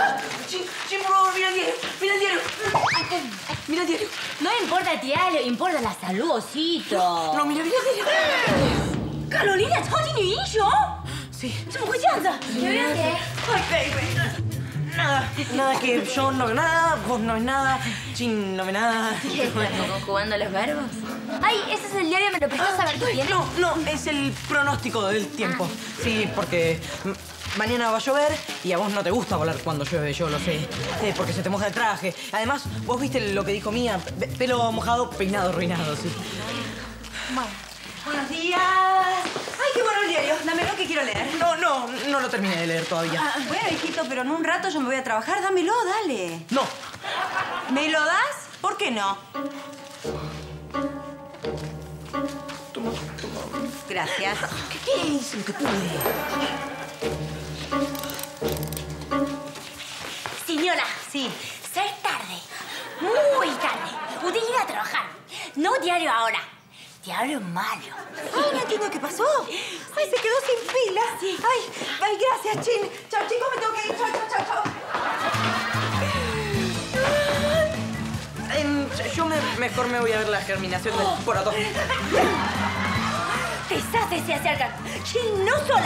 Por favor, mira el diario. Mira el diario. Mira el diario. No importa el diario, importa la salud, osito. No, mira el diario. Carolina, 超级女英雄？ Sí. 怎么会这样子？有人给。 Ay, baby. Nada que yo no veo nada, vos no ves nada, Chin no ve nada. ¿Qué estás conjugando los verbos? Ay, ese es el diario, ¿me lo prestas a ver qué tiene? No, es el pronóstico del tiempo. Sí, porque mañana va a llover y a vos no te gusta volar cuando llueve, yo lo sé. Porque se te moja el traje. Además, vos viste lo que dijo Mía, pelo mojado, peinado arruinado, sí. Bueno. Buenos días. Ay, qué bueno el diario. Dámelo que quiero leer. No lo terminé de leer todavía. Bueno, hijito, pero en un rato yo me voy a trabajar. Dámelo, dale. No. ¿Me lo das? ¿Por qué no? Toma. Gracias. ¿Qué hice lo que pude? Señora. Sí. Ser tarde. Muy tarde. Usted ir a trabajar. No diario ahora. Diario malo. Ay, no entiendo qué pasó. Ay, se quedó sin pilas. Sí. Ay, gracias, Chin. Chao, chicos, me tengo que ir. Chao. Yo mejor me voy a ver la germinación del poratón. Desastres se acercan. Chin, no sola.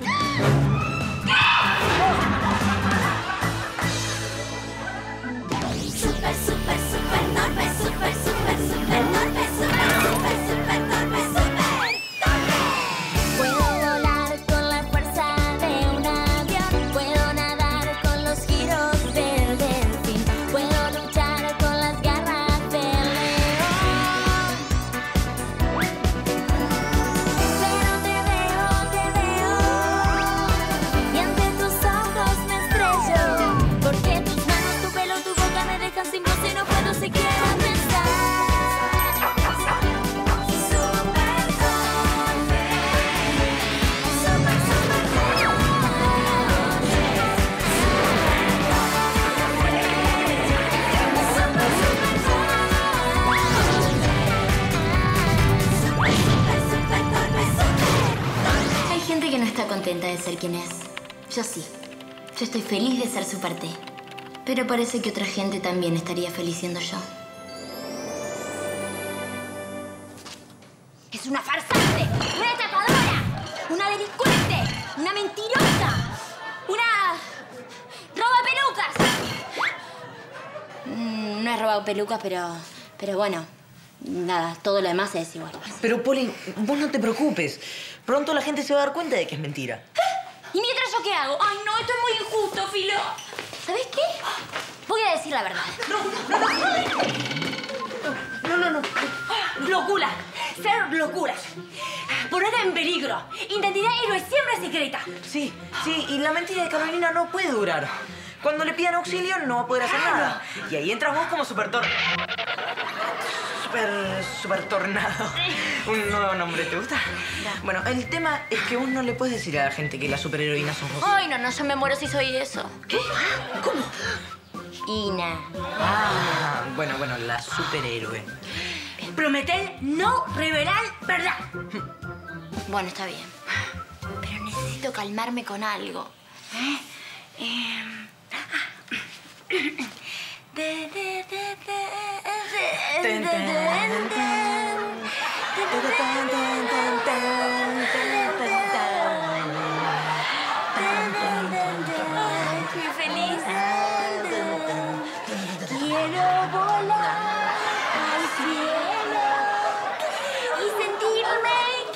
Super, super, super torpe, super, super, super torpe, super, super, super torpe, super torpe. Puedo volar con la fuerza de un avión, puedo nadar con los giros del delfín, puedo luchar con las garras del león. Pero te veo, y ante tus ojos me estrello, porque tus manos, tu pelo, tu boca me dejan sin voz y no puedo siquiera pensar. Super torpe, super, super torpe. Hay gente que no está contenta de ser quien es. Yo sí. Yo estoy feliz de ser Super T. Pero parece que otra gente también estaría feliz siendo yo. Es una farsante, una estafadora, una delincuente, una mentirosa, una robapelucas. No he robado pelucas, pero bueno, nada, todo lo demás es igual. Pero, Poli, vos no te preocupes. Pronto la gente se va a dar cuenta de que es mentira. ¿Y mientras yo qué hago? Ay, no, esto es muy injusto, Filo. ¿Sabes qué? Voy a decir la verdad. No. Locura. Ser locuras. Poner en peligro. Identidad héroe siempre secreta. Sí, y la mentira de Carolina no puede durar. Cuando le pidan auxilio no va a poder hacer nada. Y ahí entras vos como super tornado. Un nuevo nombre, ¿te gusta? Bueno, el tema es que vos no le puedes decir a la gente que la superheroína sos vos. Ay, no, yo me muero si soy eso. ¿Qué? ¿Cómo? Ina. Bueno, la superhéroe. Prometer no revelar verdad. Bueno, está bien. Pero necesito calmarme con algo. Estoy feliz. Quiero volar al cielo y sentirme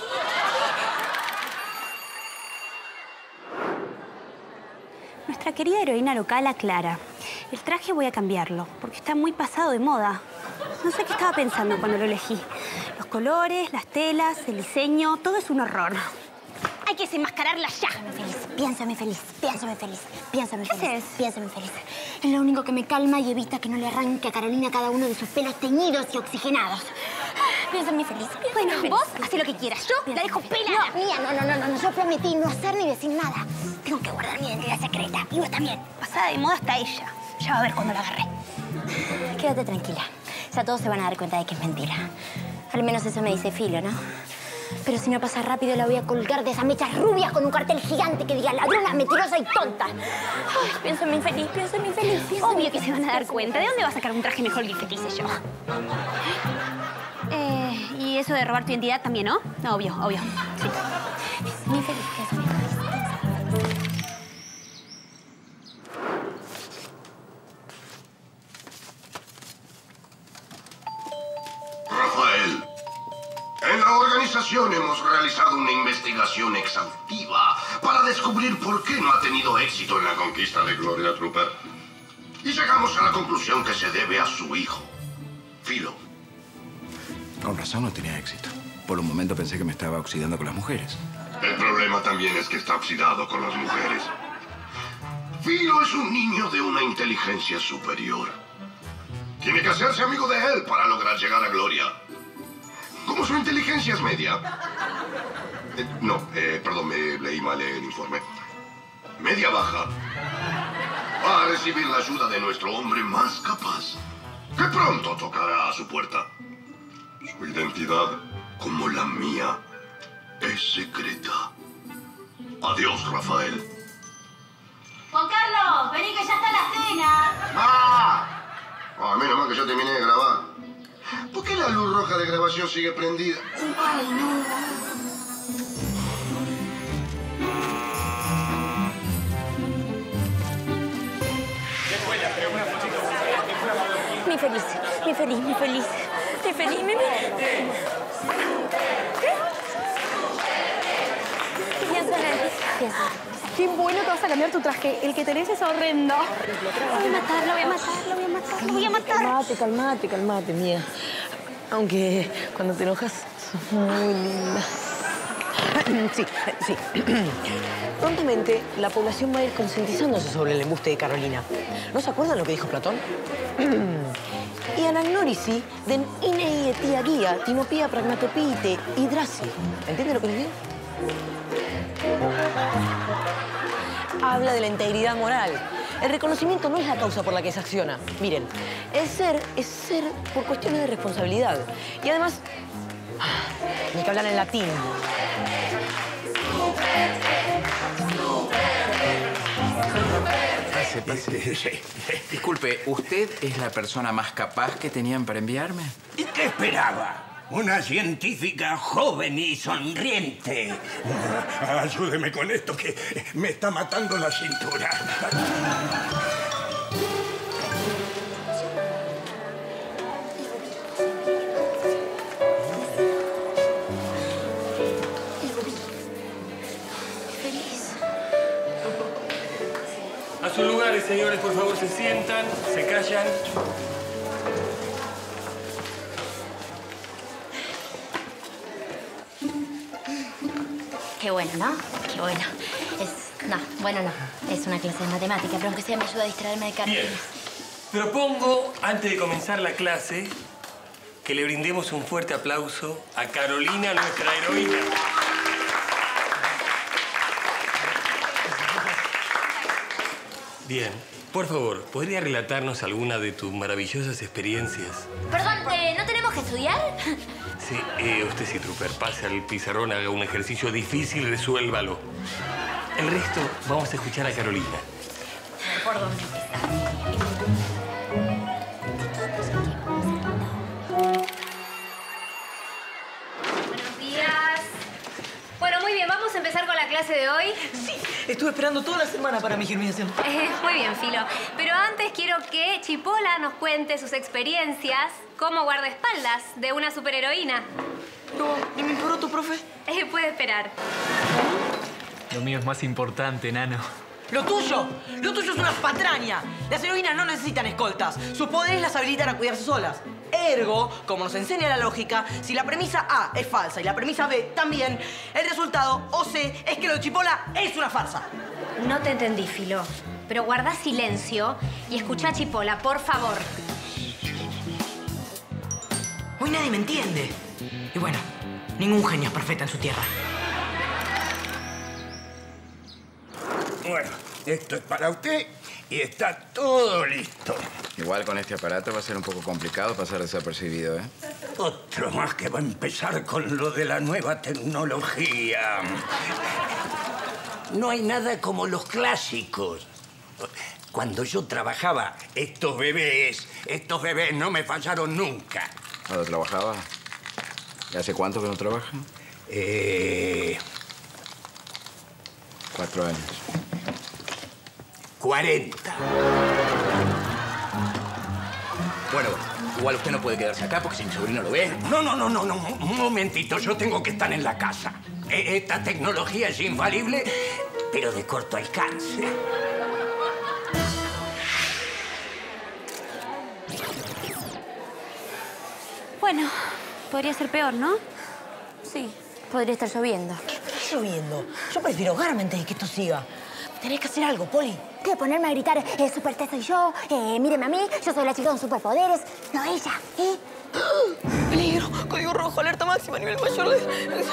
Nuestra querida heroína local aclara. El traje voy a cambiarlo, porque está muy pasado de moda. No sé qué estaba pensando cuando lo elegí. Los colores, las telas, el diseño, todo es un horror. Hay que desenmascararla ya. Piénsame feliz, piénsame feliz, piénsame ¿Qué feliz, haces? piénsame feliz. Es lo único que me calma y evita que no le arranque a Carolina cada uno de sus pelos teñidos y oxigenados. Piénsame feliz. Bueno, vos hacé lo que quieras. Yo la dejo pelada. No, Mía, no. Yo prometí no hacer ni decir nada. Tengo que guardar mi identidad secreta. Y vos también. Pasada de moda está ella. Ya va a ver cuando la agarré. Quédate tranquila. Ya todos se van a dar cuenta de que es mentira. Al menos eso me dice Filo, ¿no? Pero si no pasa rápido, la voy a colgar de esas mechas rubias con un cartel gigante que diga ladrona, mentirosa y tonta. Ay, pienso en mi infeliz, pienso en mi infeliz. Obvio que se van a dar cuenta. ¿De dónde va a sacar un traje mejor que el que te hice yo? Y eso de robar tu identidad también, ¿no? No, obvio, obvio. Sí. Mi infeliz, pienso en mi infeliz. Rafael, en la organización hemos realizado una investigación exhaustiva para descubrir por qué no ha tenido éxito en la conquista de Gloria Trooper. Y llegamos a la conclusión que se debe a su hijo, Philo. Con razón no tenía éxito. Por un momento pensé que me estaba oxidando con las mujeres. El problema también es que está oxidado con las mujeres. Philo es un niño de una inteligencia superior. Tiene que hacerse amigo de él para lograr llegar a Gloria. Como su inteligencia es media... perdón, me leí mal el informe. Media baja. Va a recibir la ayuda de nuestro hombre más capaz, que pronto tocará a su puerta. Su identidad, como la mía, es secreta. Adiós, Rafael. Juan Carlos, vení que ya está la cena. ¡Ah! Oh, menos mal que yo terminé de grabar. ¿Por qué la luz roja de grabación sigue prendida? ¡Ay, no! Mi feliz, mi feliz, mi feliz. Mi feliz, mi feliz. Piensa en él. Piensa. Qué bueno que vas a cambiar tu traje. El que tenés es horrendo. Lo voy a matar, lo voy a matar, lo voy a matar, lo voy a matar. Calmate, mía. Aunque cuando te enojas, sos muy linda. Sí. Prontamente, la población va a ir concientizándose sobre el embuste de Carolina. ¿No se acuerdan lo que dijo Platón? Y anagnórisi den inei etia guía, tinopía pragmatopite hidrasi. ¿Entiende lo que les digo? Habla de la integridad moral. El reconocimiento no es la causa por la que se acciona. Miren, es ser por cuestiones de responsabilidad. Y además, ni que hablar en latín. Pase. Disculpe, ¿usted es la persona más capaz que tenían para enviarme? ¿Y qué esperaba? Una científica joven y sonriente. Ayúdeme con esto que me está matando la cintura. A sus lugares, señores, por favor, se sientan, se callan. Qué bueno, ¿no? Qué bueno. Es una clase de matemática, pero aunque sea me ayuda a distraerme de Carolina. Bien. Propongo, antes de comenzar la clase, que le brindemos un fuerte aplauso a Carolina, nuestra heroína. Bien. Por favor, ¿podría relatarnos alguna de tus maravillosas experiencias? Perdón, ¿no tenemos que estudiar? Sí, usted sí, Trooper. Pase al pizarrón, haga un ejercicio difícil, resuélvalo. El resto, vamos a escuchar a Carolina. ¿Por dónde empezar? Buenos días. Bueno, muy bien, vamos a empezar con la clase de hoy. Sí, estuve esperando toda la semana para mi germinación. Muy bien, Filo. Pero antes quiero que Chipola nos cuente sus experiencias como guardaespaldas de una superheroína. No, ¿y mi poroto, profe? Puede esperar. Lo mío es más importante, nano. ¡Lo tuyo! ¡Lo tuyo es una patraña! Las heroínas no necesitan escoltas. Sus poderes las habilitan a cuidarse solas. Ergo, como nos enseña la lógica, si la premisa A es falsa y la premisa B también, el resultado, o C, es que lo de Chipola es una farsa. No te entendí, Filo. Pero guarda silencio y escucha a Chipola, por favor. Hoy nadie me entiende. Y bueno, ningún genio es perfecto en su tierra. Bueno, esto es para usted y está todo listo. Igual con este aparato va a ser un poco complicado pasar desapercibido, ¿eh? Otro más que va a empezar con lo de la nueva tecnología. No hay nada como los clásicos. Cuando yo trabajaba, estos bebés no me fallaron nunca. ¿Dónde trabajaba? ¿Y hace cuánto que no trabaja? 4 años. 40. Bueno, igual usted no puede quedarse acá porque si mi sobrino lo ve... No. Un momentito, yo tengo que estar en la casa. Esta tecnología es infalible, pero de corto alcance. Bueno, podría ser peor, ¿no? Sí, podría estar lloviendo. ¿Qué está lloviendo? Yo prefiero ahogarme antes de que esto siga. Tenés que hacer algo, Poli. ¿Qué? ¿Ponerme a gritar, Super T soy yo, míreme a mí, yo soy la chica con superpoderes? No, ella, ¿eh? Peligro, código rojo, alerta máxima, nivel mayor de...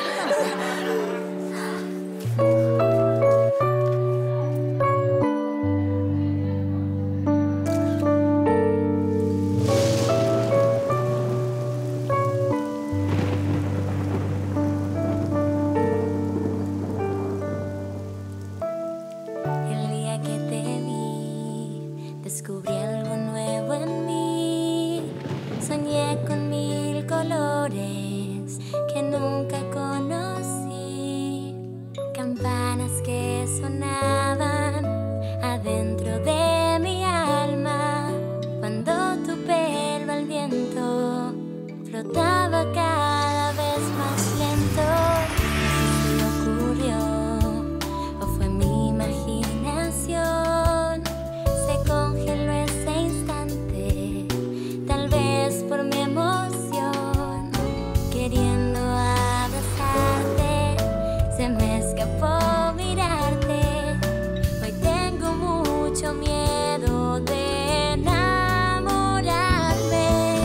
Descubrí algo nuevo en mí. Soñé con 1000 colores que nunca conocí. Campanas que sonaban adentro de mi alma. Cuando tu pelo al viento flotaba cada vez más lento. ¿Qué ocurrió? ¿O fue mi imaginación? Congeló ese instante, tal vez por mi emoción, queriendo abrazarte, se me escapó mirarte. Hoy tengo mucho miedo de enamorarme.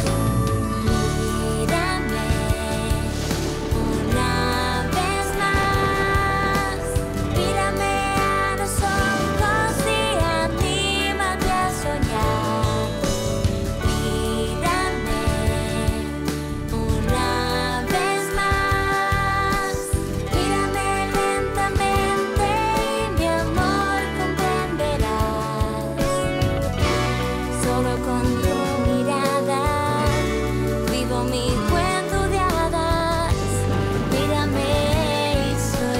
Mírame una vez más, mírame a los ojos y a mí. Soñar, mírame una vez más, mírame lentamente y mi amor comprenderás. Solo con tu mirada vivo mi cuento de hadas. Mírame y soy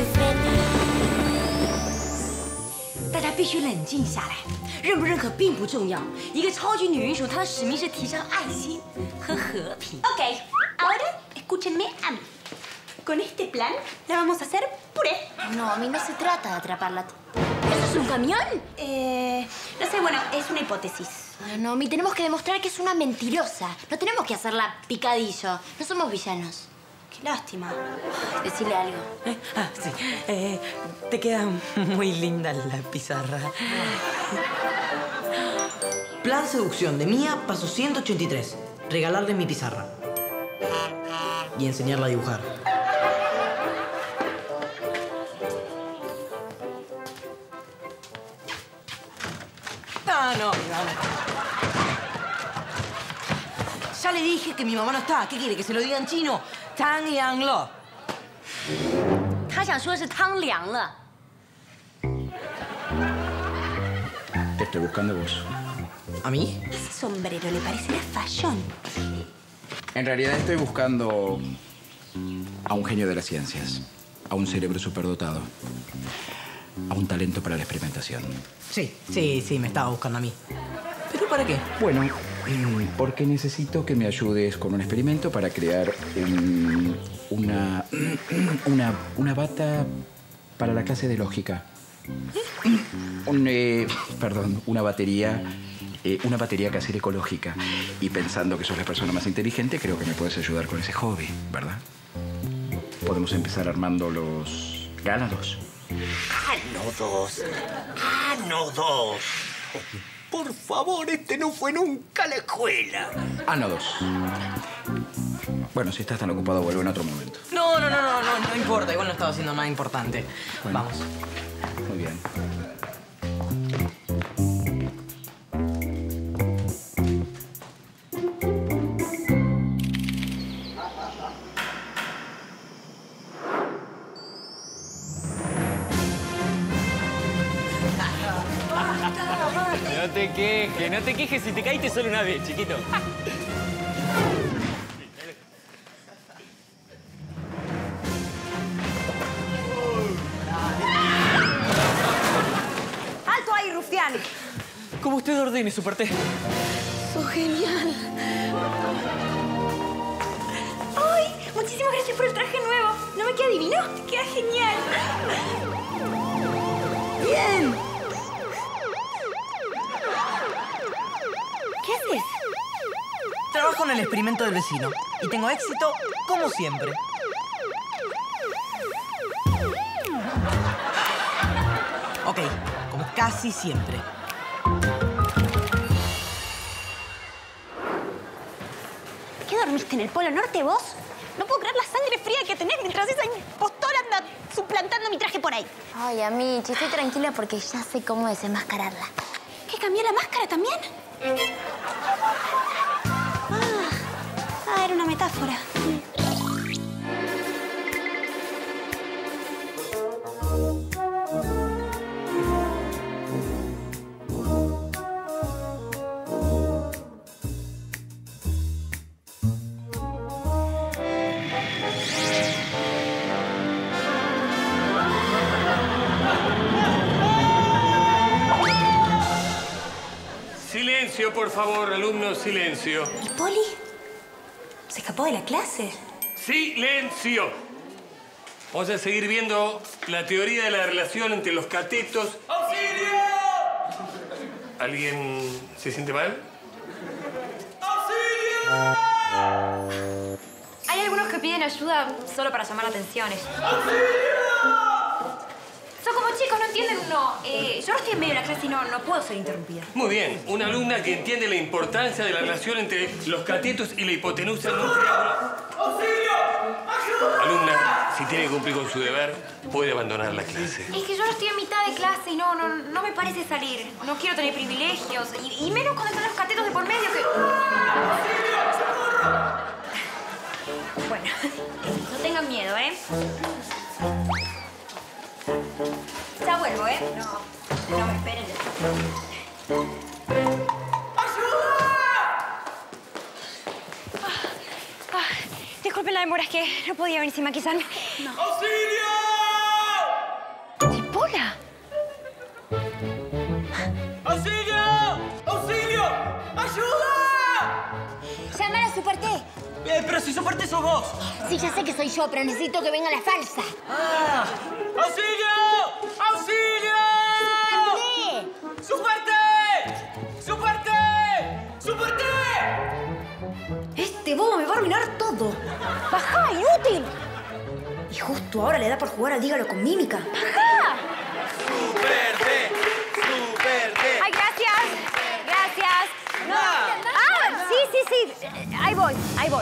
feliz. 大家必须冷静下来。 认不认可并不重要，一个超级女英雄，她的使命是提倡爱心和和平。 Ok, ahora escúchenme a mí. Con este plan la vamos a hacer puré. No, a mí no se trata de atraparla. ¿Eso es un camión? No sé, bueno, es una hipótesis. No, Nomi, tenemos que demostrar que es una mentirosa. No tenemos que hacerla picadillo. No somos villanos. Qué lástima. Decirle algo. Sí. Te queda muy linda la pizarra. Plan seducción de Mía, paso 183. Regalarle mi pizarra. Y enseñarla a dibujar. No. Ya le dije que mi mamá no está. ¿Qué quiere? ¿Que se lo diga en chino? Tang Yang Lo. 他想说的是汤凉了。 Te estoy buscando vos. ¿A mí? Ese sombrero le parecerá fallón. En realidad estoy buscando a un genio de las ciencias, a un cerebro superdotado, a un talento para la experimentación. Sí, me estaba buscando a mí. ¿Pero para qué? Bueno, porque necesito que me ayudes con un experimento para crear una bata para la clase de lógica. Una batería casera ecológica. Y pensando que sos la persona más inteligente, creo que me puedes ayudar con ese hobby, ¿verdad? Podemos empezar armando los ánodos. ¡Ánodos! Por favor, este no fue nunca a la escuela. Ánodos. Bueno, si estás tan ocupado, vuelve en otro momento. No importa. Igual no estaba haciendo nada importante. Bueno. Vamos. Muy bien. No te quejes si te caíste solo una vez, chiquito. ¡Alto ahí, rufián! Como usted ordene, Super T. ¡Sos genial! ¡Ay! Muchísimas gracias por el traje nuevo. ¿No me queda divino? Te queda genial. ¡Bien! ¿Qué haces? Trabajo en el experimento del vecino y tengo éxito como siempre. Ok, como casi siempre. ¿Qué dormiste en el Polo Norte vos? No puedo creer la sangre fría que tenés mientras esa impostora anda suplantando mi traje por ahí. Ay, Amichi, estoy tranquila porque ya sé cómo desenmascararla. ¿Qué, cambió la máscara también? Era una metáfora. Silencio, por favor, alumnos, silencio. ¿Y Poli? ¿Se escapó de la clase? ¡Silencio! Vamos a seguir viendo la teoría de la relación entre los catetos. ¡Auxilio! ¿Alguien se siente mal? ¡Auxilio! Hay algunos que piden ayuda solo para llamar la atención. Son como chicos, no entienden. No, yo no estoy en medio de la clase y no puedo ser interrumpida. Muy bien, una alumna que entiende la importancia de la relación entre los catetos y la hipotenusa en un triángulo. ¡Auxilio! ¡Ayuda! Alumna, si tiene que cumplir con su deber, puede abandonar la clase. Es que yo no estoy en mitad de clase y no me parece salir. No quiero tener privilegios. Y menos cuando están los catetos de por medio que... Bueno, no tengan miedo, ¿eh? Ya vuelvo, ¿eh? No me esperen. Disculpen la demora, es que no podía venir sin maquillarme. No. ¡Auxilio! ¡Chipola! ¡Auxilio! ¡Auxilio! ¡Ayuda! ¡Llamar a Super T! Pero si Super T sos vos. Sí, ya sé que soy yo, pero necesito que venga la falsa. ¡Auxilio! ¡Auxilio! ¡Super T! ¡Super T! ¡Super T! Este bobo me va a arruinar todo. ¡Bajá, inútil! Y justo ahora le da por jugar al dígalo con mímica. ¡Bajá! ¡Super T! ¡Super T! ¡Ay, gracias! ¡Gracias! No. ¡Ah! Sí. Ahí voy.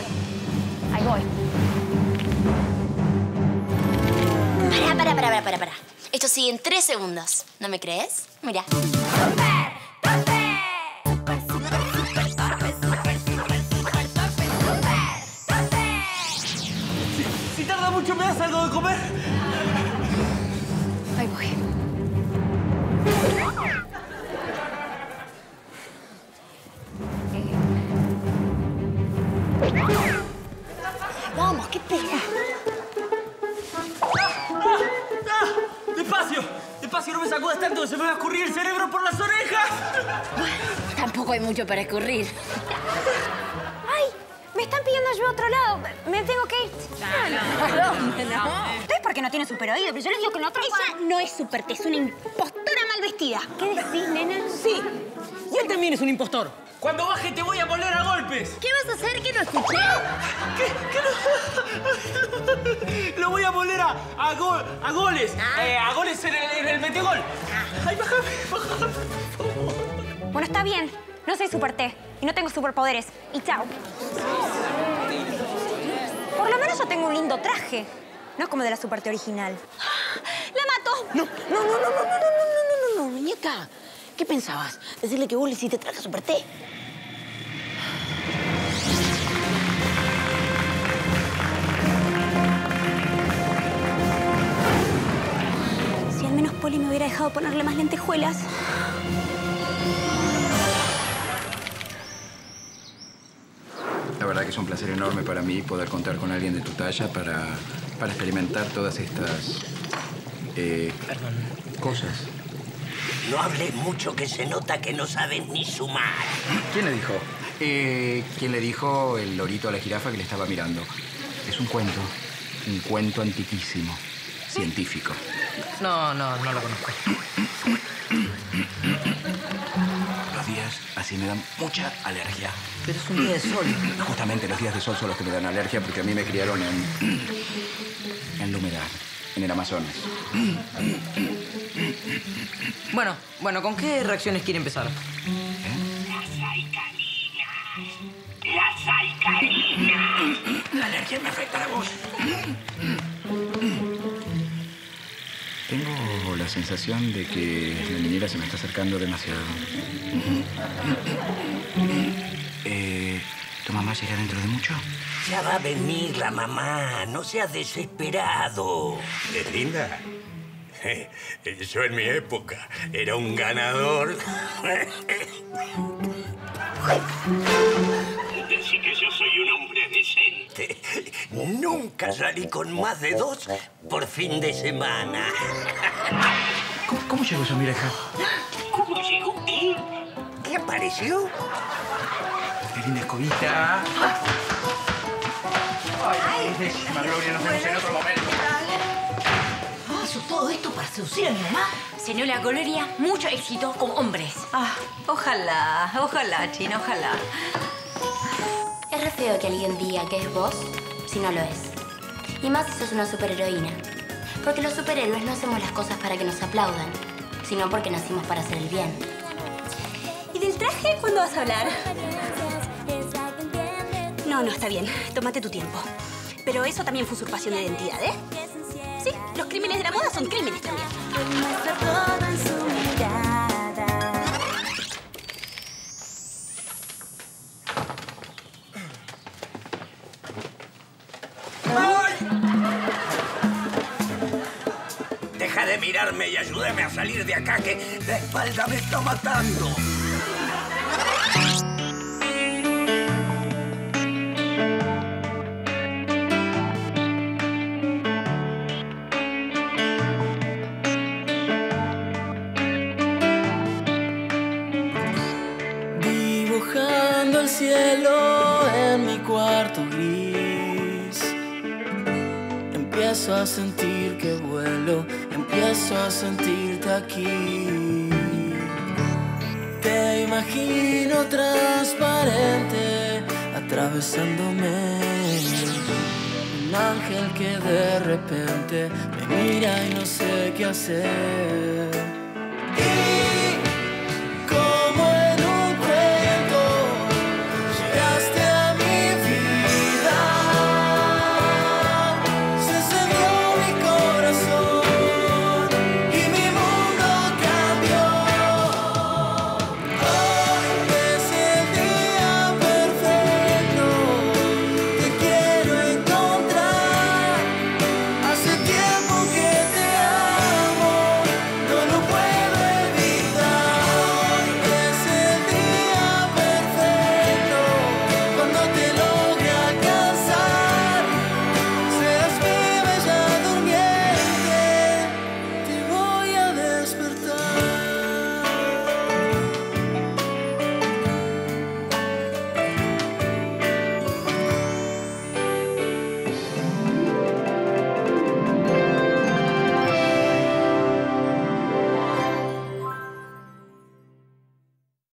Para. Esto sigue en 3 segundos. ¿No me crees? Mira. Si tarda mucho, ¿me das algo de comer? Ahí voy. Vamos, qué pena. Despacio, no me sacudas tanto que se me va a escurrir el cerebro por las orejas. Bueno, tampoco hay mucho para escurrir. ¡Ay! Me están pidiendo ayuda a otro lado. Me tengo que ir. ¿A dónde? No. Ustedes porque no tienen super oído, pero yo les digo que en otro... Ella no es Super T, es una impostora mal vestida. ¿Qué decís, nena? Sí. Y él también es un impostor. Cuando baje te voy a poner a golpes. ¿Qué vas a hacer que no escuché? ¿Qué no? Lo voy a poner a goles. A goles en el metegol. Ay, bájame, por favor. Bueno, está bien. No soy Super T y no tengo superpoderes. Y chao. Por lo menos yo tengo un lindo traje. No es como de la Super T original. ¡La mato! No, muñeca. ¿Qué pensabas? ¿Decirle que vos le hiciste traje a Super T? Si al menos Poli me hubiera dejado ponerle más lentejuelas. La verdad que es un placer enorme para mí poder contar con alguien de tu talla para experimentar todas estas cosas. No hables mucho, que se nota que no sabes ni sumar. ¿Quién le dijo? ¿Quién le dijo el lorito a la jirafa que le estaba mirando? Es un cuento antiquísimo, científico. No lo conozco. Los días así me dan mucha alergia. Pero es un día de sol. Justamente los días de sol son los que me dan alergia porque a mí me criaron en la humedad, en el Amazonas. Bueno, ¿con qué reacciones quiere empezar? Las alcalinas. La alergia me afecta la voz. Tengo la sensación de que la niñera se me está acercando demasiado. ¿Tu mamá llega dentro de mucho? Ya va a venir la mamá, no seas desesperado. ¿Es linda? Yo en mi época era un ganador. Así que yo soy un hombre decente. Nunca salí con más de 2 por fin de semana. ¿Cómo llegó eso, mi vieja? ¿Cómo llegó qué? ¿Qué apareció? ¡Qué linda escobita! ¡Ay, bellísima Gloria! Nos vemos en otro momento. ¿Hizo todo esto para seducir a mi mamá? Señora Gloria, mucho éxito con hombres. Ojalá, China, ojalá. Es re feo que alguien diga que es vos si no lo es. Y más si sos una superheroína. Porque los superhéroes no hacemos las cosas para que nos aplaudan, sino porque nacimos para hacer el bien. ¿Y del traje cuándo vas a hablar? No, está bien. Tómate tu tiempo. Pero eso también fue usurpación de identidad, ¿eh? Sí, los crímenes de la moda son crímenes también. Deja de mirarme y ayúdame a salir de acá, que la espalda me está matando. Dibujando el cielo en mi cuarto gris, empiezo a sentir que vuelo, empiezo a sentirte aquí. Te imagino transparente, atravesándome. Un ángel que de repente me mira y no sé qué hacer.